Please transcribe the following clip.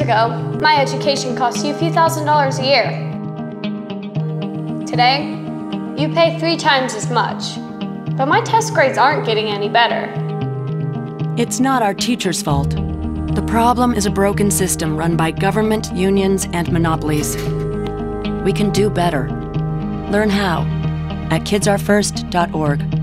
ago, my education cost you a few $1,000s a year. Today, you pay 3 times as much. But my test grades aren't getting any better. It's not our teachers' fault. The problem is a broken system run by government, unions, and monopolies. We can do better. Learn how at kidsourfirst.org.